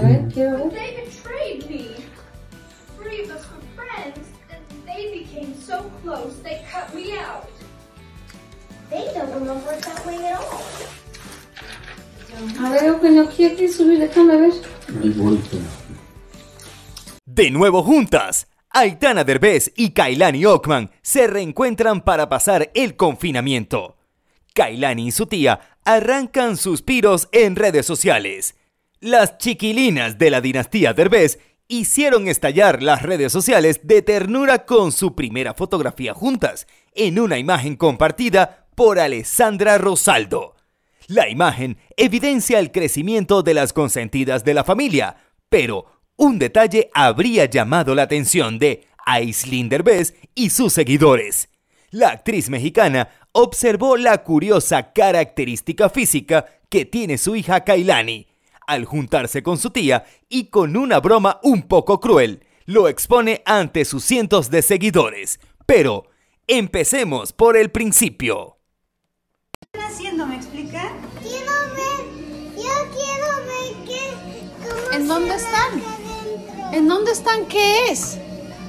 ver, quiero ver. They betrayed me. 3 of us were friends, and they became so close they cut me out. They don't remember it that way at all. A ver, Eugenio, quiero subir, déjame ver. De nuevo juntas, Aitana Derbez y Kailani Ockman se reencuentran para pasar el confinamiento. Kailani y su tía arrancan suspiros en redes sociales. Las chiquilinas de la dinastía Derbez hicieron estallar las redes sociales de ternura con su primera fotografía juntas, en una imagen compartida por Alessandra Rosaldo. La imagen evidencia el crecimiento de las consentidas de la familia, pero un detalle habría llamado la atención de Aislinn Derbez y sus seguidores. La actriz mexicana observó la curiosa característica física que tiene su hija Kailani. Al juntarse con su tía y con una broma un poco cruel, lo expone ante sus cientos de seguidores. Pero empecemos por el principio. ¿Qué están haciendo? ¿Me explica? Quiero ver, yo quiero ver qué... ¿En dónde están? ¿En dónde están? ¿Qué es?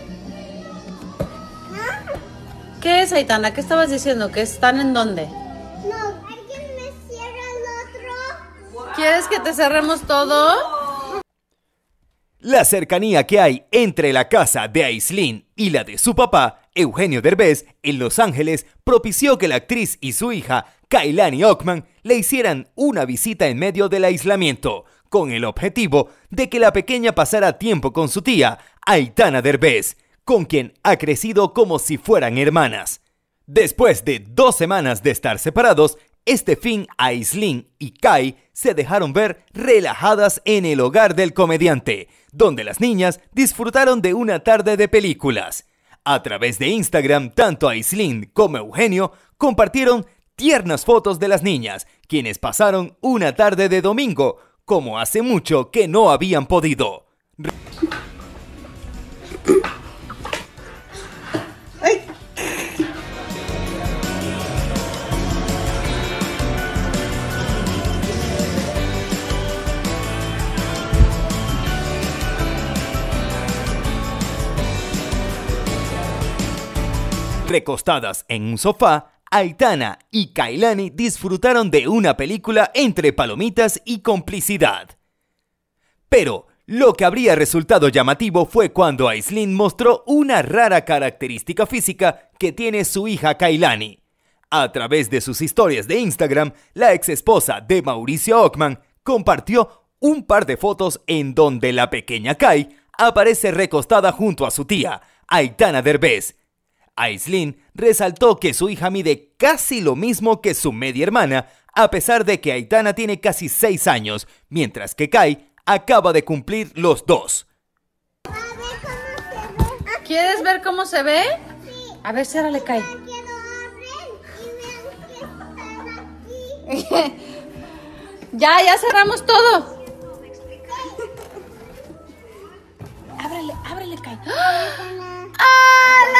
¿Qué es, Aitana? ¿Qué estabas diciendo? ¿Que están en dónde? No, ¿alguien me cierra el otro? ¿Quieres que te cerremos todo? La cercanía que hay entre la casa de Aislinn y la de su papá, Eugenio Derbez, en Los Ángeles, propició que la actriz y su hija, Kailani Ockman, le hicieran una visita en medio del aislamiento, con el objetivo de que la pequeña pasara tiempo con su tía, Aitana Derbez, con quien ha crecido como si fueran hermanas. Después de 2 semanas de estar separados, este fin Aislinn y Kai se dejaron ver relajadas en el hogar del comediante, donde las niñas disfrutaron de una tarde de películas. A través de Instagram, tanto Aislinn como Eugenio compartieron tiernas fotos de las niñas, quienes pasaron una tarde de domingo, como hace mucho que no habían podido. Recostadas en un sofá, Aitana y Kailani disfrutaron de una película entre palomitas y complicidad. Pero lo que habría resultado llamativo fue cuando Aislinn mostró una rara característica física que tiene su hija Kailani. A través de sus historias de Instagram, la exesposa de Mauricio Ockman compartió un par de fotos en donde la pequeña Kai aparece recostada junto a su tía, Aitana Derbez. Aislinn resaltó que su hija mide casi lo mismo que su media hermana, a pesar de que Aitana tiene casi 6 años, mientras que Kai acaba de cumplir los 2. A ver cómo se ve. ¿Quieres ver cómo se ve? Sí. A ver, ciérrale, Kai. Quiero abrir y me que están aquí. Ya cerramos todo. Ábrele, Kai. ¡Hala!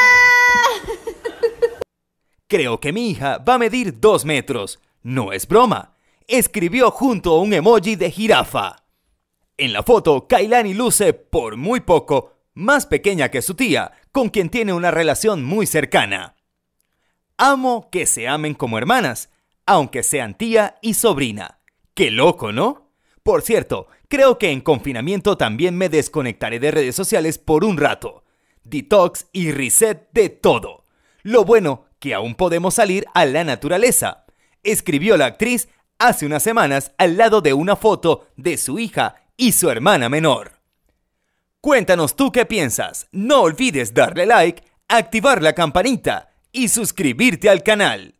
Creo que mi hija va a medir 2 metros. No es broma. Escribió junto a un emoji de jirafa. En la foto, Kailani luce, por muy poco, más pequeña que su tía, con quien tiene una relación muy cercana. Amo que se amen como hermanas, aunque sean tía y sobrina. ¡Qué loco!, ¿no? Por cierto, creo que en confinamiento también me desconectaré de redes sociales por un rato. Detox y reset de todo. Lo bueno que aún podemos salir a la naturaleza, escribió la actriz hace unas semanas al lado de una foto de su hija y su hermana menor. Cuéntanos tú qué piensas. No olvides darle like, activar la campanita y suscribirte al canal.